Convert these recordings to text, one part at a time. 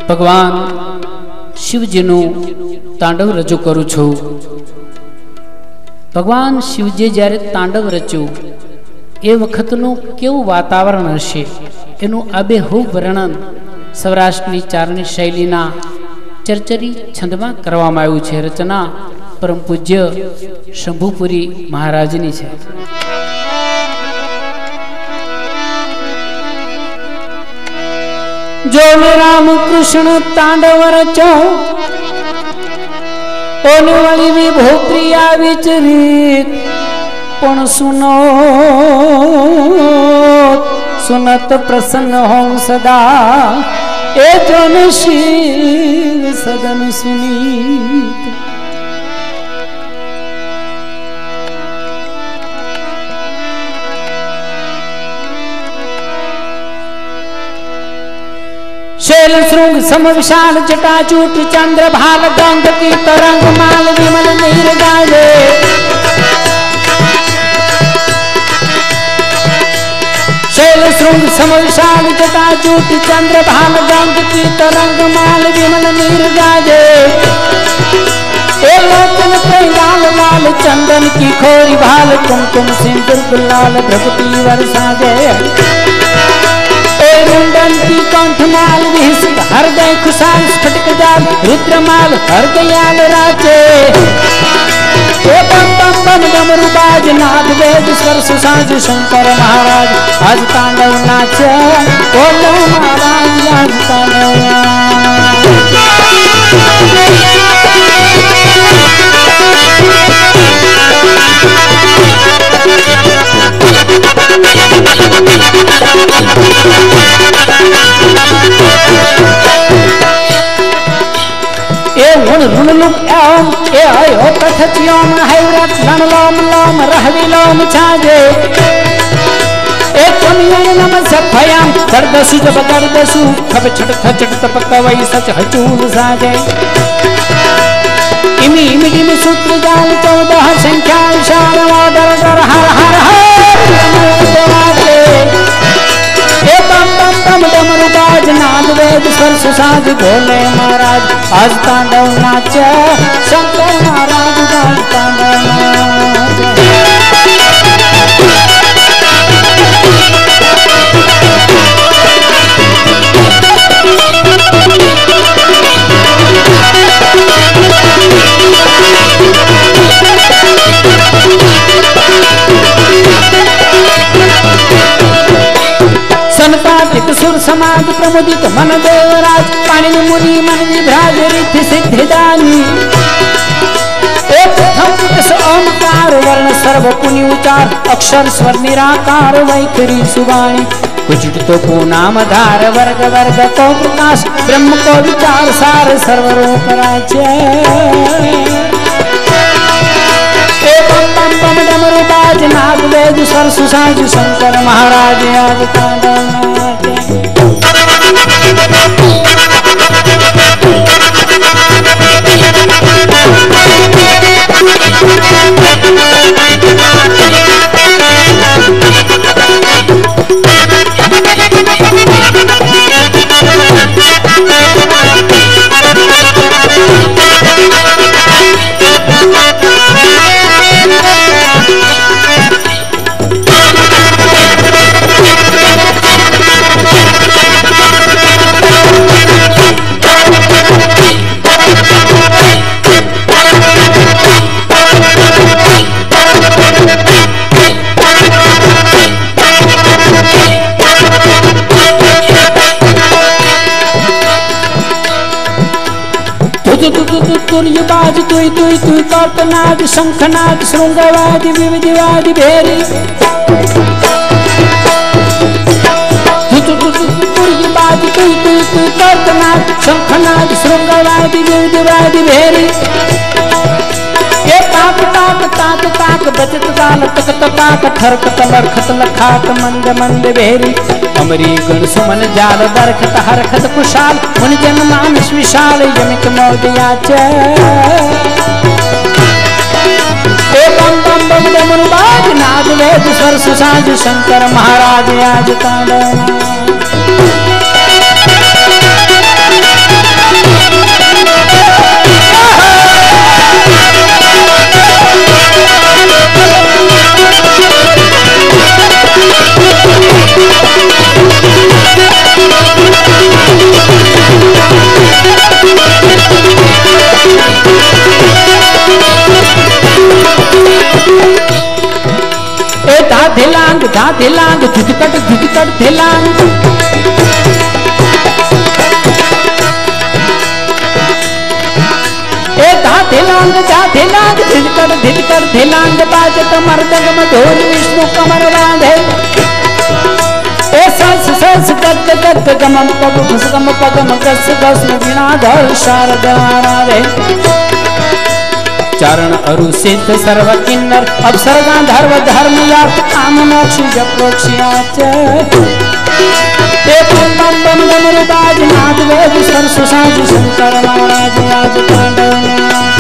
भगवान शिवजीनु तांडव रजू करू छू। भगवान शिवजी જ્યારે તાંડવ રચ્યું એ વખતનું કેવું વાતાવરણ હશે એનું આબેહૂબ વર્ણન સૌરાષ્ટ્રની ચારણી શૈલીના ચરચરી છંદમાં કરવામાં આવ્યું છે। રચના પરમ પૂજ્ય શંભુપુરી મહારાજની છે। जो राम कृष्ण तांडव रचो ओने वाली विभो प्रिया विचरित पण सुनो सुनत प्रसन्न हो सदा ए जन शिव सदन सुनीत। शैल श्रृंग सम विशाल जटाचूट चंद्र भाल गंग की तरंग माल विमल नीर गाजे। शैल श्रृंग सम विशाल जटाचूट चंद्र भाल गंग की तरंग माल विमल नीर गाजे। लोचन पे लाल लाल चंदन की खोरी भाल कुमकुम सिंदूर गुलाल भ्रगुटी वरसाजे। रुंडन की कंठमाल विहित हृदय खुशाल स्फटिक जाल रुद्रमाल हृदयाल राचे। बम बम बम डमरू बाज नाद वेद स्वर सुसाज शंकर महाराज आज तांडव नाचे। बोलो महाराज आज तांडव रुणलुक एवं ए आयो कथचियों हैरत लन लोम लोम रहवी लोम छाजे। एक कमियों नम सफयाम दर्दसु जब दर्दसु खब छट खचट तप कवई सच हचूल साजे। इमी इमी इमी सूत्र जाल 14 संख्या इशार वादर डर हर हर हर बम बम बम डमरू बाज नाद वेद स्वर सुसाज भोले महाराज आज तांडव नाचे। शंकर महाराज आज तांडव संपादित सुर समाज प्रमुदित मन देवराज पाणि मुनि मन विभ्राज रिद्धि सिद्धिदानी। एक ओंकार वर्ण सर्व पुनि उचार अक्षर स्वर निराकार वैखरी सुवाणी। कुचित तो को नाम धार वर्ग वर्ग को प्रकाश ब्रह्म को विचार सार सर्वरोक राज्य। बम डमरू बाज नाग वेद स्वर सुसाज शंकर महाराज आज तांडव नाचे। तुर्यबाज तुई तुई तुई कर्तनाद शंखनाद श्रृंगवादि विविधिवादि भेरी। तुर्यबाज तुई तुई तुई कर्तनाद शंखनाद श्रृंगवादि विविधिवादि भेरी। ये ताक ताक ताक ताक बचत ताल तक ताक थरक तलर खतल खाक मंद मंद भेरी। अमरी गण सुमन जाल बरखत हरखत कुशाल मुनि जन मानस विशाल यमिक मोदयाचे। बम बम बम डमरू बाज नाद वेद स्वर सुसाज शंकर महाराज आज तांडव। धा धिलांग धुधकट धिलांग ए धा धिलांग धुधकट धिलांग बाजत मर्दग मधुर विष्णु कमर बांधे ए सस सस गद गद गमम पग भुसगम पगम गस गस वीणाधर शारदा राधे चरण अरु सिद्ध सर्व किन्नर अवसर गांधर्व धर्म यार्थ काम मोक्ष जप्रोक्ष्याच बम बम बम डमरू बाज नाद वेद सरस साज शंकर महाराज आज तांडव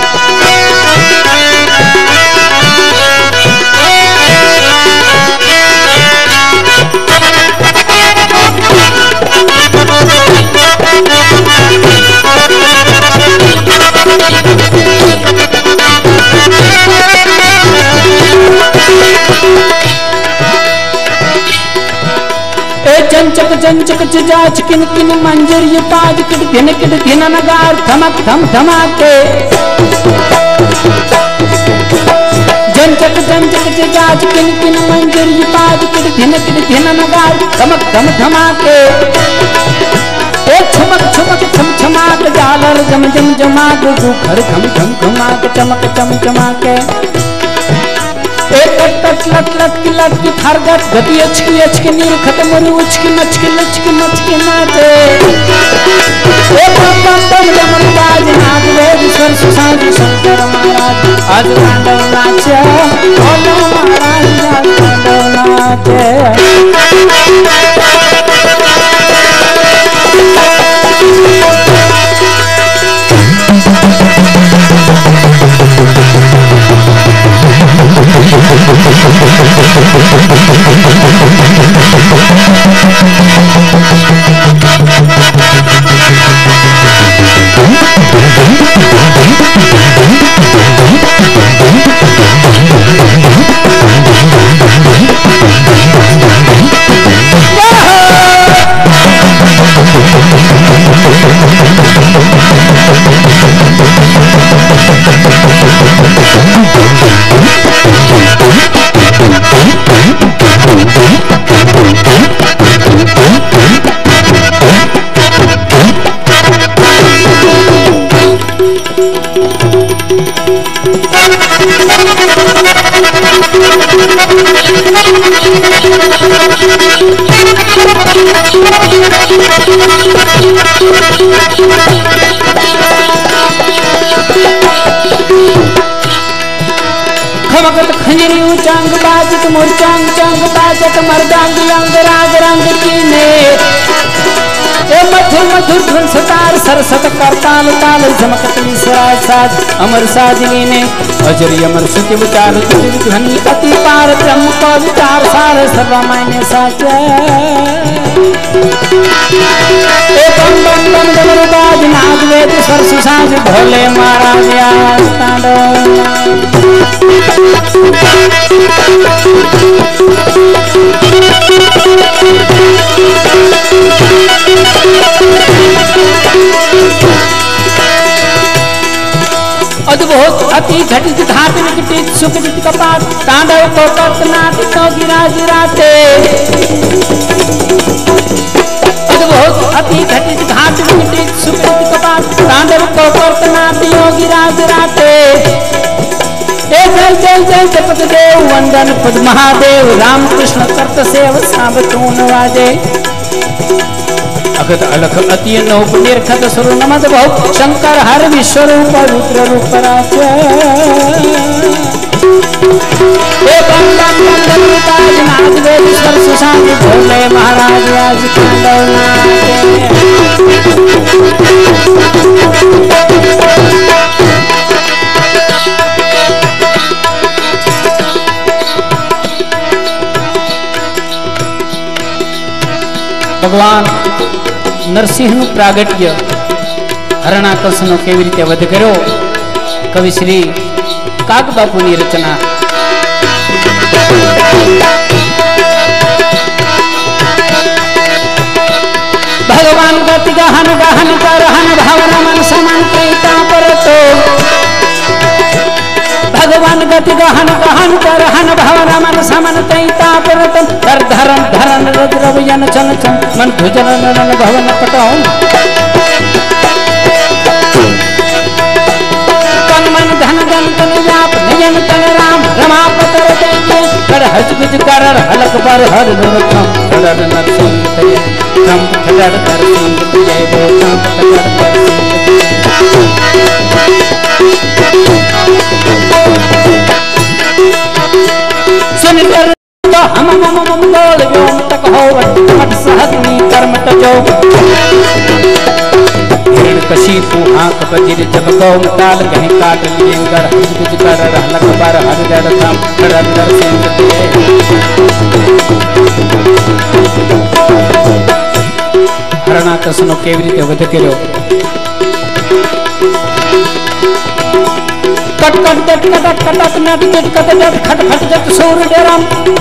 चंचक चंचक जाच किन किन मंजर ये पाज किट धिन नगार धमक धम धमाके चंचक चंचक जाच किन किन मंजर ये पाज किट धिन नगार धमक धम धमाके ए छमक छमक छम छमाक जालर जम जम जमाक गुखर घम घम घमाक चमक चम चमाके एक टट लट लट की लट की फरगट गति अचकी नीर खत्म रू उचकी मचकी लचकी मचकी नाचे ए बम बम बम डमर बाज नाद वेद स्वर सुसाज शंकर महाराज आज तांडव नाचे भोला महाराज आज तांडव नाचे खमकत खंजरी उचांग बाजत मुरचांग चांग बाजत मर्दांग अंग राग रंग कीने ए मधुर मधुर धुन सतार सरसत करताल ताल झमकत मिसराय साज अमर साजनी ने अजर अमर सुति विचार ध्वनि अति पार ब्रह्म का विचार सार सर्व मायने साचे ए बम बम बम डमरू बाज नाद वेद स्वर सुसाज भोले महाराज आज तांडव अद्भुत अति घटित धातु निकटित सुखजित कपाट तांडव को कर्तनाट तो गिराज राटे अद्भुत अति घटित धातु निकटित सुखजित कपाट तांडव को कर्तनाट योगी राज राटे ए जय जय जय जपत देव वंदन पद महादेव राम कृष्ण कर्त सेव सांब तून वाजे अगत अलख अति नौप निर्खत सुर नमद बहु शंकर हर विश्वरूप रुद्र रूप राज ए बम बम बम रूपाज नाद वेद स्वर सुसाज भोले महाराज आज तांडव नाचे भगवान नरसिंह प्रागट्य हरणाकर्षण केवी रीते वध कर्यो कवि श्री कागबापू की रचना। भगवान गति गहन गहन करहन भावना मन समान कैता परतो भगवान मन गति गहन गहन कर हन भवन मन समन तै तापरतन धर धरन धरन रुद्रवयन चन चन मन भुजन नन भवन पटाऊ तन मन धन धन तन व्याप नयन तन राम रमापतर दैये कर हज गुज कर हलक पर हर नरकम धर नरसिंह तय कम धर नरसिंह तय वो कम धर सुन कर तो हम बोल व्योम तक हो मत सहगनी कर्म तजो हिरण कशी तू आंख बजिर जब गौम ताल कहीं काट लिए कर हज कुछ कर रहलक पर हर जड़ काम कर नरसिंह तय हरणा कसनो केवी रीते वध कर्यो कट कट कट कट कट नट कट कट कट खट खट जट सूर डेराम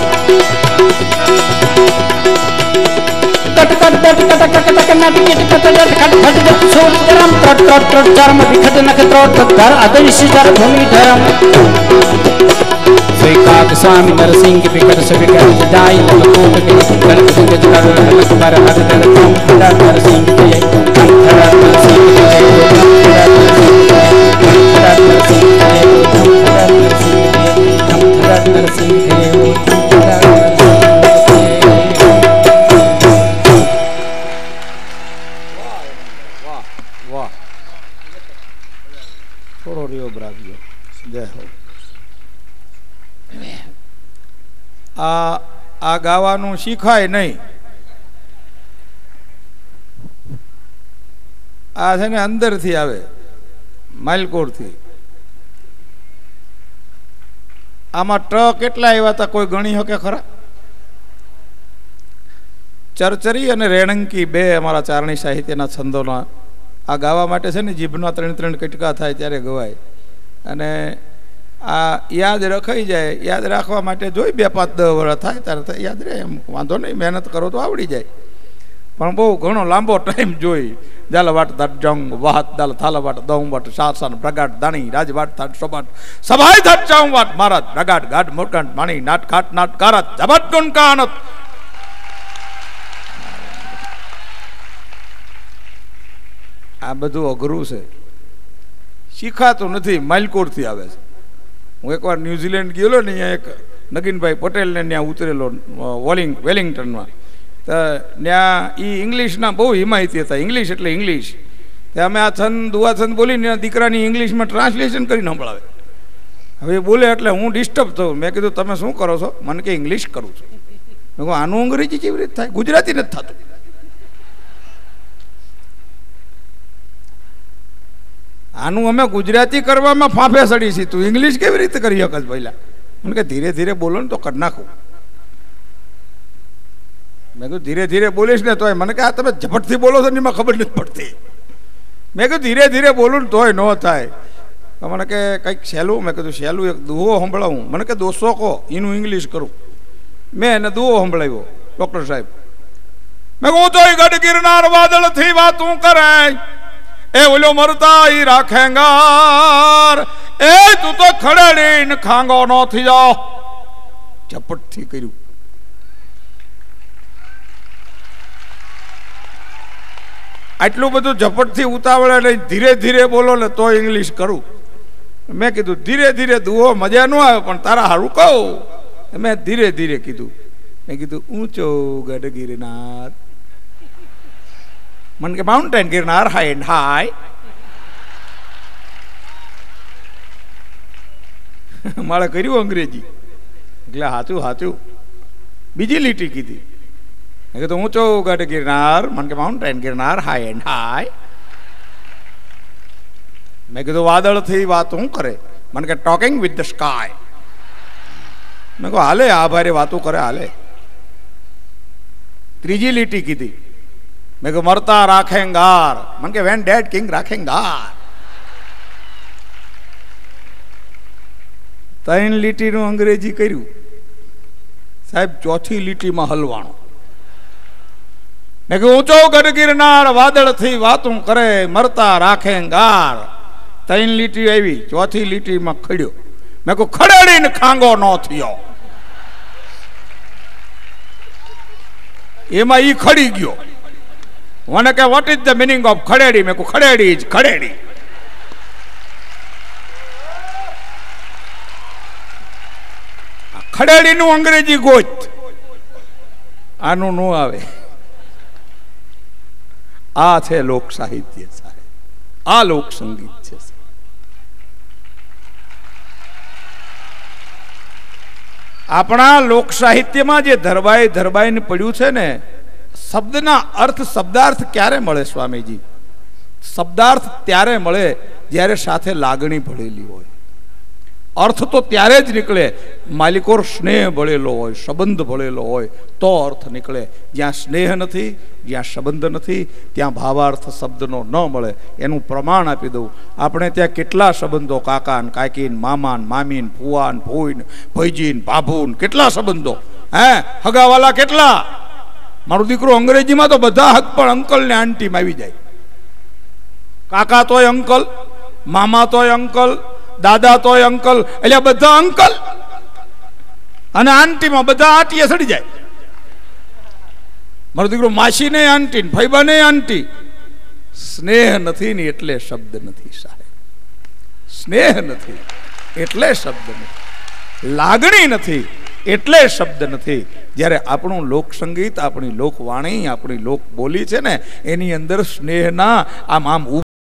कट कट कट कट कट कट नट कट कट जट खट खट जट सूर डेराम ट्रट ट्रट ट्रट चर्म विखट नख त्रोट धर अदृश्य जर भूमि धरम श्रीकांत स्वामी नरसिंह विकट सविकट जाई कोट के कनक सिंह जर हलक पर हर दर कम धर नरसिंह तय धर नरसिंह तय થોડો રહ્યો બ્રાવ્યો જય હો આ ગાવાનું શીખાય નહીં આ છે ને અંદરથી આવે માલકોરથી આમાં ટ કેટલા આવ્યા હતા કોઈ ગણી શકે ખરા ચરચરી અને રેણંકી બે અમારા ચારણી સાહિત્યના છંદોના આ ગાવા માટે છે ને જીભના 3-3 કટકા થાય ત્યારે ગવાય અને આ યાદ રખાઈ જાય યાદ રાખવા માટે જોઈ 2-5-10 વર્ષ થાય ત્યારે યાદ રહે એમ વાંધો નહીં મહેનત કરો તો આવડી જાય પણ બહુ ઘણો લાંબો ટાઈમ જોઈ જાલ વાટ ધટ જંગ વાત દાલ થાલ વાટ દઉં વાટ શાસન પ્રગાટ દાણી રાજ વાટ થાટ સોબાટ સભાઈ ધટ ચાઉં વાટ મહારાજ પ્રગાટ ગાઢ મોટકાંટ માણી નાટ ખાટ નાટ કારત જબટ ગુણ કાનત આ બધું અઘરું છે શીખાતું નથી માલકોરથી આવે છે હું એકવાર ન્યુઝીલેન્ડ ગયેલો ને અહીંયા એક નગીનભાઈ પટેલને ત્યાં ઉતરેલો વેલિંગ્ટનમાં તો ત્યાં એ ઇંગ્લિશના બહુ હિમાયતી હતા ઇંગ્લિશ એટલે ઇંગ્લિશ ત્યાં અમે આ છંદ દુઆ છંદ બોલીને દીકરાની ઇંગ્લિશમાં ટ્રાન્સલેશન કરીને સંભળાવે હવે એ બોલે એટલે હું ડિસ્ટર્બ થયું મેં કીધું તમે શું કરો છો મને કે ઇંગ્લિશ કરું છું મેં કહું આનું અંગ્રેજી કેવી રીતે થાય ગુજરાતી નથી થતું આનું અમે ગુજરાતી કરવામાં ફાંફે સડી છીએ તું ઇંગ્લિશ કેવી રીતે કરી શકસ પહેલા મને કે ધીરે ધીરે બોલો ને તો કરી નાખું મેં કીધું ધીરે ધીરે બોલીશ ને તોય મને કે આ તમે ઝપટથી બોલો છો ને એમાં ખબર નથી પડતી મેં કીધું ધીરે ધીરે બોલું ને તોય ન થાય તો મને કે કંઈક સહેલું મેં કીધું સહેલું એક દુહો સંભળાવું મને કે દોસ્તો કહો એનું ઇંગ્લિશ કરું મેં એને દુહો સંભળાવ્યો ડૉક્ટર સાહેબ મેં કહું તો ગઢ ગિરનાર વાદળથી વાતું કરે એ ઓલો મરતા ઈ રાખેંગાર એ તું તો ખડેડીને ખાંગો નો થઈ જાઓ ઝપટથી કર્યું આટલું બધું ઝપટથી ઉતાવળે નહીં ધીરે ધીરે બોલો ને તો ઇંગ્લિશ કરું મેં કીધું ધીરે ધીરે દુહો મજા ન આવે પણ તારા હારું કહું મેં ધીરે ધીરે કીધું મેં કીધું ઊંચો ગઢ ગિરનાર मन के mountain Girnar high and high मारे कर्યું अंग्रेजी એટલે હાચું હાચું બીજી લીટી કીધી મેં કીધું ઊંચો ગઢ ગિરનાર मन के mountain Girnar high and high મેં કીધું વાદળથી વાતું કરે मन के टॉकिंग विथ द स्काई મેં કહું હાલે આ ભારે વાતું કરે હાલે ત્રીજી લીટી કીધી मैं को मरता राखेंगार मन के वेन डेड किंग राखेंगार 3 લીટીનું અંગ્રેજી કર્યું સાહેબ ચોથી લીટીમાં હલવાણો મેં કે ઊંચો ગઢ ગિરનાર વાદળથી વાતું કરે મરતા રાખેંગાર 3 લીટી આવી ચોથી લીટીમાં ખડ્યો મેં કહું ખડેડીને ખાંગો ન થયો, એમાં ઈ ખડી ગયો. મને કે what is the meaning of ખડેડી? મેં કહું ખડેડી જ ખડેડી. ખડેડીનું અંગ્રેજી ગોત, આનું નો આવે. આ છે લોક સાહિત્ય સાહેબ, આ લોક સંગીત છે. આપણા લોક સાહિત્યમાં જે ધરબાઈને પડ્યું છે ને, શબ્દના અર્થ શબ્દાર્થ ક્યારે મળે સ્વામીજી? શબ્દાર્થ ત્યારે મળે જ્યારે સાથે લાગણી ભળેલી હોય. અર્થ તો ત્યારે જ નીકળે માલિકોર સ્નેહ ભળેલો હોય, સંબંધ ભળેલો હોય તો અર્થ નીકળે. જ્યાં સ્નેહ નથી, જ્યાં સંબંધ નથી, ત્યાં ભાવાર્થ શબ્દનો ન મળે. એનું પ્રમાણ આપી દઉં. આપણે ત્યાં કેટલા સંબંધો, કાકાન કાકીન, મામાન મામીન, ફુવાન ફોઈન, ભૈજીન ભાભુન, કેટલા સંબંધો હે, હગાવાલા કેટલા. મારો દીકરો અંગ્રેજીમાં તો બધા હક પણ અંકલ ને આંટીમાં આવી જાય. કાકા તોય અંકલ, મામા તોય અંકલ, દાદા તોય અંકલ, એટલે બધા અંકલ, અને આંટીમાં બધા આંટીએ સડી જાય. મારો દીકરો માસી ને આંટી, ફૈબા ને આંટી. સ્નેહ નથી ને એટલે શબ્દ નથી સાહેબ. સ્નેહ નથી એટલે શબ્દ નથી, લાગણી નથી એટલે શબ્દ નથી. જ્યારે આપણું લોક સંગીત, આપણી લોકવાણી, આપણી લોક બોલી છે ને, એની અંદર સ્નેહના આમ